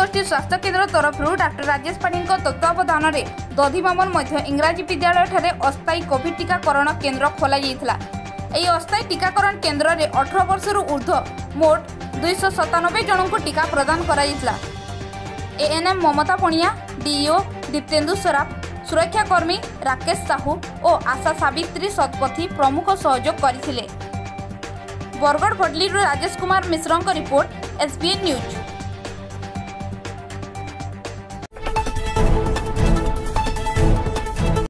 गोष्ठी स्वास्थ्य केन्द्र तरफ डॉक्टर राजेश पाढ़ी तत्वावधान में दधिमामन इंग्राजी विद्यालय ठारे अस्थायी कोविड टीकाकरण केन्द्र खोल यह अस्थायी टीकाकरण केन्द्र में 18 वर्ष ऊर्ध्व मोट 297 जन को टीका प्रदान करा एएनएम ममता पणिया, डीईओ दीप्तेन्दु सराफ, सुरक्षाकर्मी राकेश साहू और आशा सावित्री शतपथी प्रमुख सहयोग करथिले। Bargarh Bhadli Rajesh Kumar Mishra report, SBN news.